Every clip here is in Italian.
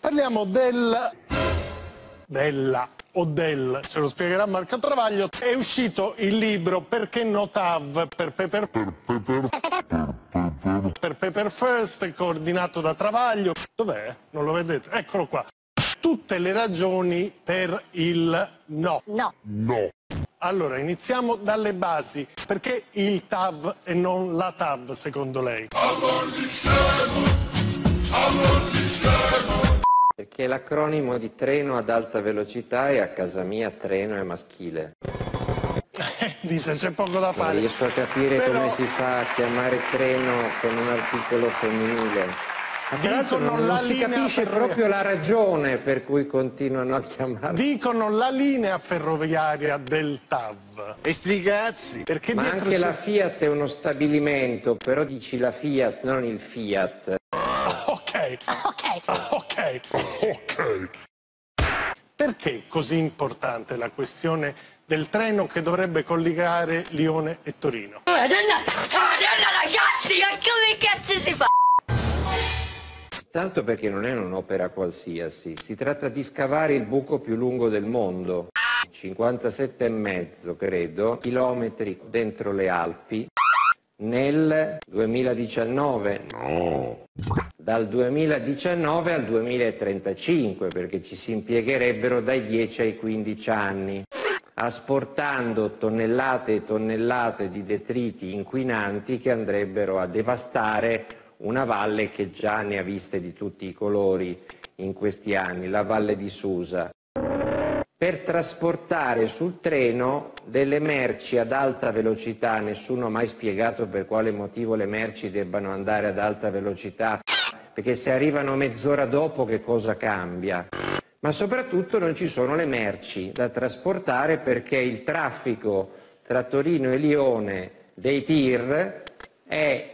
Parliamo ce lo spiegherà Marco Travaglio. È uscito il libro Perché no TAV per Paper First, coordinato da Travaglio. Dov'è? Non lo vedete? Eccolo qua. Tutte le ragioni per il no. No. Allora, iniziamo dalle basi. Perché il TAV e non la TAV, secondo lei? Perché l'acronimo di treno ad alta velocità e a casa mia treno è maschile. Dice, c'è poco da Non fare. riesco a capire come si fa a chiamare treno con un articolo femminile. Ma tra l'altro non si capisce proprio la ragione per cui continuano a chiamarlo. Dicono la linea ferroviaria del TAV. E sti cazzi! Perché Ma anche la Fiat è uno stabilimento, però dici la Fiat, non il Fiat. Ok. Perché è così importante la questione del treno che dovrebbe collegare Lione e Torino? Madonna ragazzi, ma come cazzo si fa? Tanto perché non è un'opera qualsiasi, si tratta di scavare il buco più lungo del mondo, 57,5 credo, chilometri dentro le Alpi, nel 2019. No. Dal 2019 al 2035, perché ci si impiegherebbero dai 10 ai 15 anni, asportando tonnellate e tonnellate di detriti inquinanti che andrebbero a devastare una valle che già ne ha viste di tutti i colori in questi anni, la valle di Susa. Per trasportare sul treno delle merci ad alta velocità, nessuno ha mai spiegato per quale motivo le merci debbano andare ad alta velocità, perché se arrivano mezz'ora dopo che cosa cambia? Ma soprattutto non ci sono le merci da trasportare perché il traffico tra Torino e Lione dei TIR è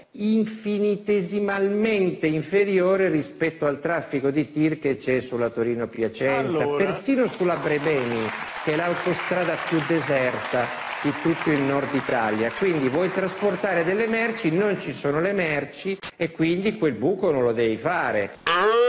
infinitesimalmente inferiore rispetto al traffico di TIR che c'è sulla Torino-Piacenza, persino sulla Brebemi, che è l'autostrada più deserta di tutto il nord Italia. Quindi vuoi trasportare delle merci, non ci sono le merci e quindi quel buco non lo devi fare.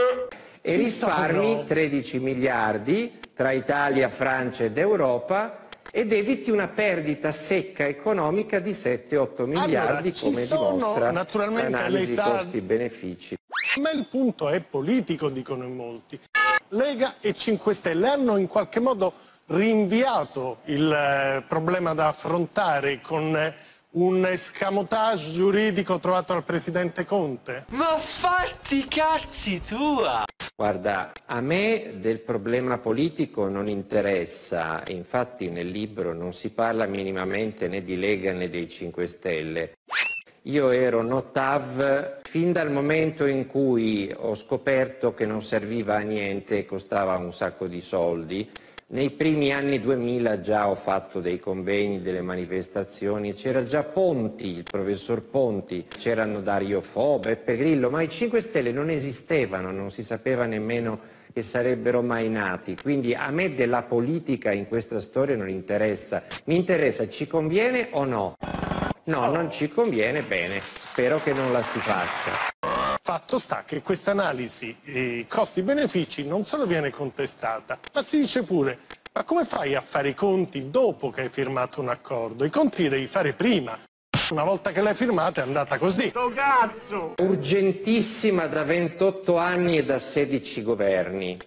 E risparmi 13 miliardi tra Italia, Francia ed Europa ed eviti una perdita secca economica di 7-8 miliardi, come dimostra l'analisi costi-benefici. Ma il punto è politico, dicono in molti. Lega e 5 Stelle hanno in qualche modo rinviato il problema da affrontare con un escamotage giuridico trovato dal presidente Conte? Ma fatti i cazzi tua! Guarda, a me del problema politico non interessa, infatti nel libro non si parla minimamente né di Lega né dei 5 Stelle. Io ero no TAV fin dal momento in cui ho scoperto che non serviva a niente e costava un sacco di soldi. Nei primi anni 2000 già ho fatto dei convegni, delle manifestazioni, c'era già Ponti, il professor Ponti, c'erano Dario Fo, Beppe Grillo, ma i 5 Stelle non esistevano, non si sapeva nemmeno che sarebbero mai nati, quindi a me della politica in questa storia non interessa, mi interessa ci conviene o no? No, non ci conviene, bene, spero che non la si faccia. Fatto sta che questa analisi costi-benefici non solo viene contestata, ma si dice pure, ma come fai a fare i conti dopo che hai firmato un accordo? I conti li devi fare prima. Una volta che l'hai firmato è andata così. Sto cazzo! Urgentissima da 28 anni e da 16 governi.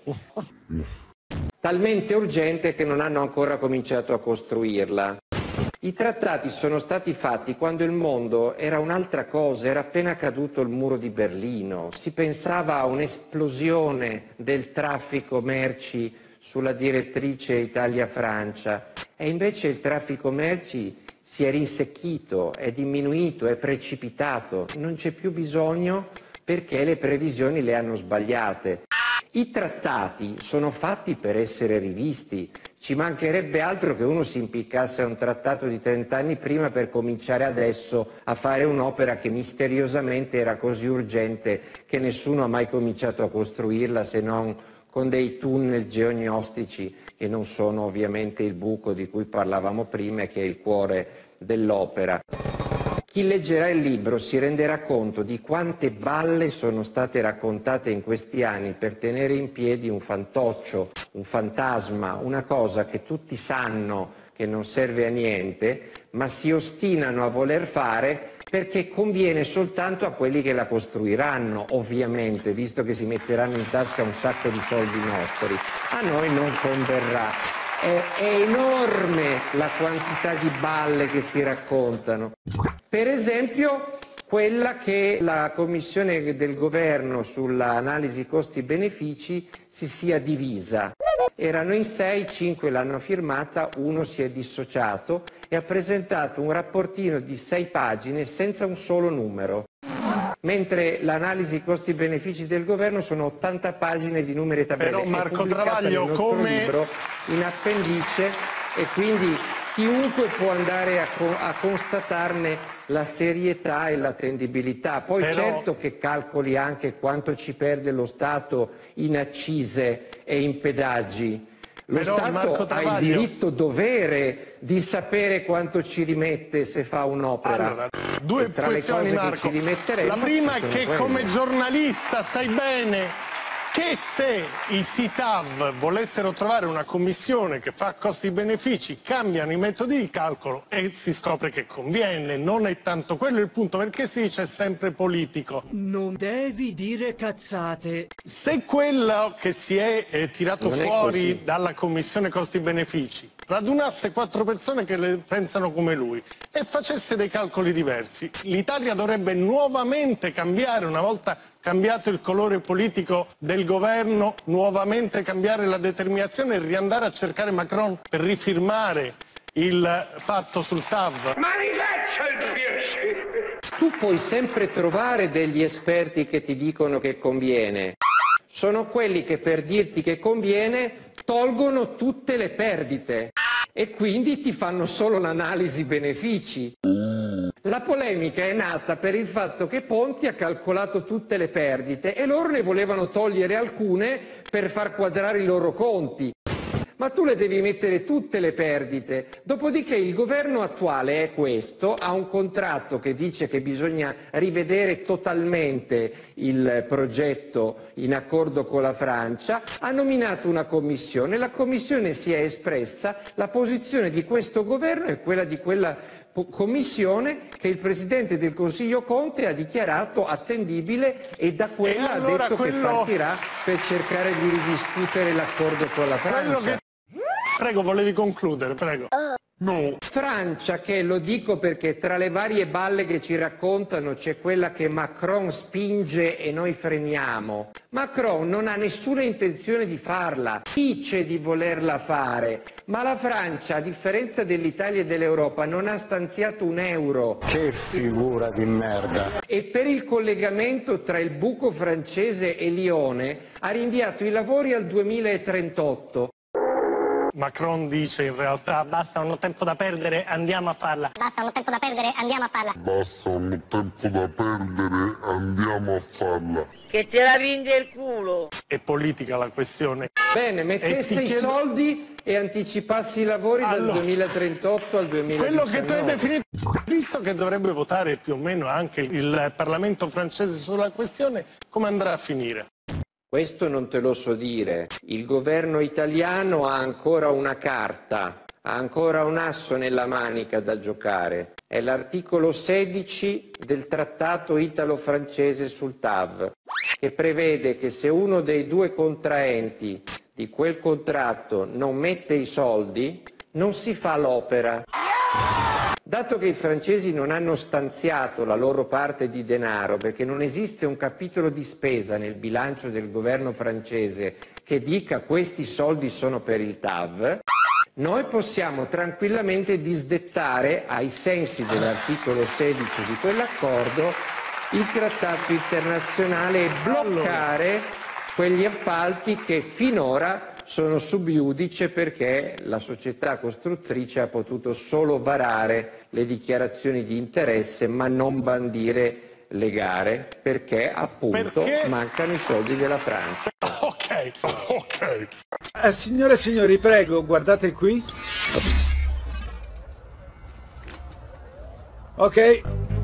Talmente urgente che non hanno ancora cominciato a costruirla. I trattati sono stati fatti quando il mondo era un'altra cosa, era appena caduto il muro di Berlino, si pensava a un'esplosione del traffico merci sulla direttrice Italia-Francia e invece il traffico merci si è rinsecchito, è diminuito, è precipitato, non c'è più bisogno perché le previsioni le hanno sbagliate. I trattati sono fatti per essere rivisti. Ci mancherebbe altro che uno si impiccasse a un trattato di 30 anni prima per cominciare adesso a fare un'opera che misteriosamente era così urgente che nessuno ha mai cominciato a costruirla se non con dei tunnel geognostici che non sono ovviamente il buco di cui parlavamo prima e che è il cuore dell'opera. Chi leggerà il libro si renderà conto di quante balle sono state raccontate in questi anni per tenere in piedi un fantoccio, un fantasma, una cosa che tutti sanno che non serve a niente, ma si ostinano a voler fare perché conviene soltanto a quelli che la costruiranno, ovviamente, visto che si metteranno in tasca un sacco di soldi nostri. A noi non converrà. È enorme la quantità di balle che si raccontano. Per esempio, quella che la commissione del governo sull'analisi costi-benefici si sia divisa. Erano in 6, 5 l'hanno firmata, uno si è dissociato e ha presentato un rapportino di 6 pagine senza un solo numero, mentre l'analisi costi-benefici del governo sono 80 pagine di numeri e tabelle. Però Marco è Travaglio, nel nostro come libro in appendice, e quindi chiunque può andare a constatarne la serietà e l'attendibilità. Poi certo che calcoli anche quanto ci perde lo Stato in accise e in pedaggi. Lo Stato ha il diritto-dovere di sapere quanto ci rimette se fa un'opera. Allora, due questioni, Marco. La prima è che come giornalista sai bene che se i SITAV volessero trovare una commissione che fa costi-benefici, cambiano i metodi di calcolo e si scopre che conviene. Non è tanto quello il punto, perché si dice sempre politico. Non devi dire cazzate. Se quello che si è tirato fuori dalla commissione costi-benefici radunasse 4 persone che le pensano come lui e facesse dei calcoli diversi, l'Italia dovrebbe nuovamente cambiare, una volta cambiato il colore politico del governo, nuovamente cambiare la determinazione e riandare a cercare Macron per rifirmare il patto sul TAV. Ma mi faccia il piacere! Tu puoi sempre trovare degli esperti che ti dicono che conviene. Sono quelli che per dirti che conviene tolgono tutte le perdite e quindi ti fanno solo l'analisi benefici. La polemica è nata per il fatto che Ponti ha calcolato tutte le perdite e loro ne volevano togliere alcune per far quadrare i loro conti. Ma tu le devi mettere tutte le perdite. Dopodiché il governo attuale è questo, ha un contratto che dice che bisogna rivedere totalmente il progetto in accordo con la Francia, ha nominato una commissione, la commissione si è espressa, la posizione di questo governo è quella di quella commissione che il Presidente del Consiglio Conte ha dichiarato attendibile e da quella ha detto che partirà per cercare di ridiscutere l'accordo con la Francia. Prego, volevi concludere, prego. No. Francia che, lo dico perché tra le varie balle che ci raccontano c'è quella che Macron spinge e noi freniamo. Macron non ha nessuna intenzione di farla, dice di volerla fare, ma la Francia, a differenza dell'Italia e dell'Europa, non ha stanziato un euro. Che figura di merda! E per il collegamento tra il buco francese e Lione ha rinviato i lavori al 2038. Macron dice in realtà basta, non ho tempo da perdere, andiamo a farla. Basta, non ho tempo da perdere, andiamo a farla. Basta, non ho tempo da perdere, andiamo a farla. Che te la vende il culo. È politica la questione. Bene, mettesse i soldi e anticipassi i lavori dal 2038 al 2019. Quello che tu hai definito, visto che dovrebbe votare più o meno anche il Parlamento francese sulla questione, come andrà a finire? Questo non te lo so dire. Il governo italiano ha ancora una carta, ha ancora un asso nella manica da giocare. È l'articolo 16 del trattato italo-francese sul TAV, che prevede che se uno dei due contraenti di quel contratto non mette i soldi, non si fa l'opera. Dato che i francesi non hanno stanziato la loro parte di denaro, perché non esiste un capitolo di spesa nel bilancio del governo francese che dica questi soldi sono per il TAV, noi possiamo tranquillamente disdettare, ai sensi dell'articolo 16 di quell'accordo, il trattato internazionale e bloccare quegli appalti che finora sono sub iudice perché la società costruttrice ha potuto solo varare le dichiarazioni di interesse ma non bandire le gare perché appunto mancano i soldi della Francia. Ok. Signore e signori, prego, guardate qui. Ok.